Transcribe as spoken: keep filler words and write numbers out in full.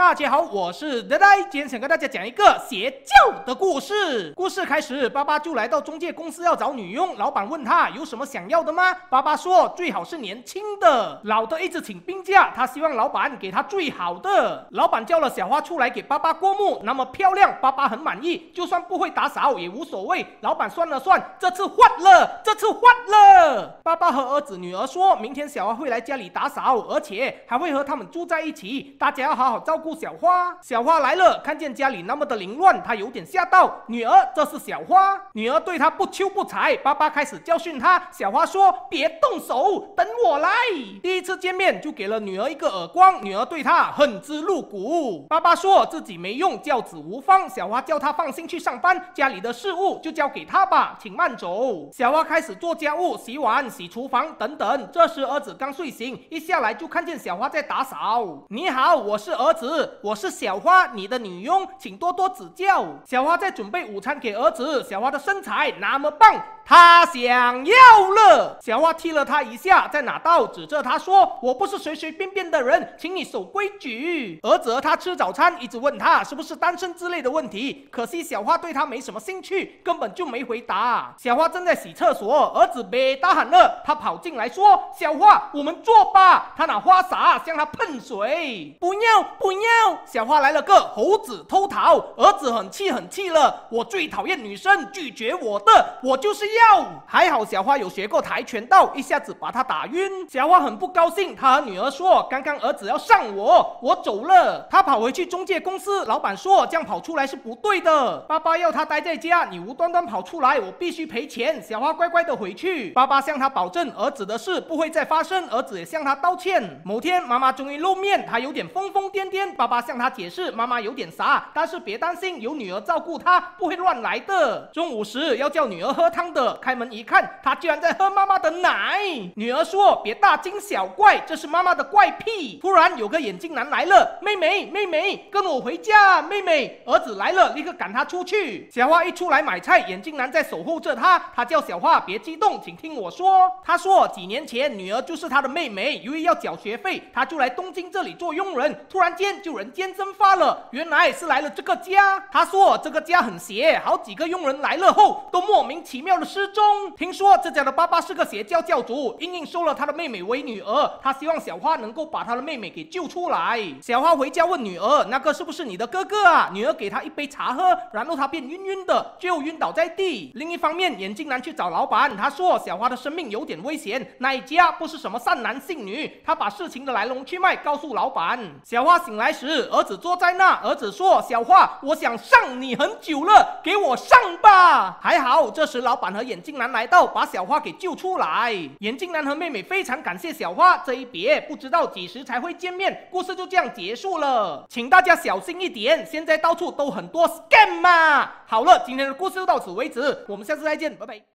大家好，我是呆呆，今天想跟大家讲一个邪教的故事。故事开始，爸爸就来到中介公司要找女佣，老板问他有什么想要的吗？爸爸说最好是年轻的，老的一直请病假，他希望老板给他最好的。老板叫了小花出来给爸爸过目，那么漂亮，爸爸很满意，就算不会打扫也无所谓。老板算了算，这次换了，这次换了。爸爸和儿子女儿说，明天小花会来家里打扫，而且还会和他们住在一起，大家要好好照顾小花。小花来了，看见家里那么的凌乱，她有点吓到。女儿，这是小花。女儿对她不瞅不睬，爸爸开始教训她。小花说别动手，等我来。第一次见面就给了女儿一个耳光，女儿对她恨之入骨。爸爸说自己没用，教子无方。小花叫她放心去上班，家里的事务就交给她吧，请慢走。小花开始做家务，洗碗、洗厨房等等。这时儿子刚睡醒，一下来就看见小花在打扫。你好，我是儿子，我是小花，你的女佣，请多多指教。小花在准备午餐给儿子，小花的身材那么棒，他想要了。小花踢了他一下，再拿刀指着他说，我不是随随便便的人，请你守规矩。儿子和他吃早餐，一直问他是不是单身之类的问题，可惜小花对他没什么兴趣，根本就没回答。小花正在洗厕所，儿子被大喊了，他跑进来说，小花我们做吧。他拿花洒向他喷水，不要不要。小花来了个猴子偷桃，儿子很气很气了，我最讨厌女生拒绝我的，我就是要。还好小花有学过跆拳道，一下子把他打晕。小花很不高兴，她和女儿说，刚刚儿子要上我，我走了。她跑回去中介公司，老板说这样跑出来是不对的，爸爸要她待在家，你无端端跑出来，我必须赔钱。小花乖乖的回去，爸爸向她保证儿子的事不会再发生，儿子也向她道歉。某天妈妈终于露面，她有点疯疯癫癫，爸爸向她解释妈妈有点傻，但是别担心，有女儿照顾她，不会乱来的。中午时要叫女儿喝汤的，开门一看，她居然在喝妈妈的奶。女儿说别大惊小怪，这是妈妈的怪癖。突然有个眼镜男来了，妹妹妹妹跟我回家，妹妹。儿子来了，立刻赶他出去。小花一出来买菜，眼镜男在守候着她，他叫小花别激动，请听我说。他说几年前女儿就是他的妹妹，由于要缴学费，他就来东京这里做佣人，突然间就人间蒸发了，原来是来了这个家。他说这个家很邪，好几个佣人来了后都莫名其妙的失踪。听说这家的爸爸是个邪教教主，硬硬收了他的妹妹为女儿，他希望小花能够把他的妹妹给救出来。小花回家问女儿，那个是不是你的哥哥啊？女儿给他一杯茶喝，然后他便晕晕的，最后晕倒在地。另一方面，眼镜男去找老板，他说小花的生命有点危险，那一家不是什么善男信女，他把事情的来龙去脉告诉老板。小花醒来时，儿子坐在那，儿子说，小花我想上你很久了，给我上吧。还好这时老板和眼镜男来到，把小花给救出来。眼镜男和妹妹非常感谢小花，这一别不知道几时才会见面。故事就这样结束了，请大家小心一点，现在到处都很多 scam 嘛。好了，今天的故事就到此为止，我们下次再见，拜拜。